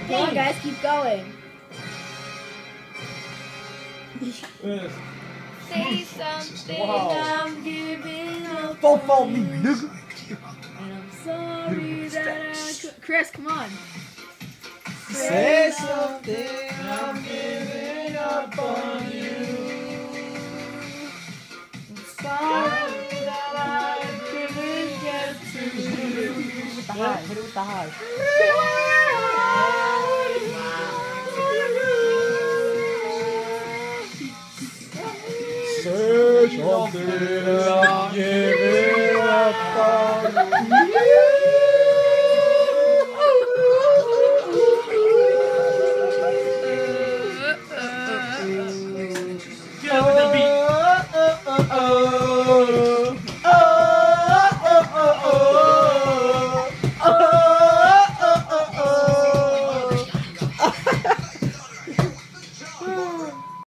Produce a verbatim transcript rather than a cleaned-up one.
Come on, guys, keep going. Say something. Wow. I'm giving up. Don't fall me, nigga. And I'm sorry that I. Chris, come on. Say something, I'm giving up on you. I'm sorry that I couldn't get to you. Hit it with the high, hit it with the high. Say something, I'm giving up on you.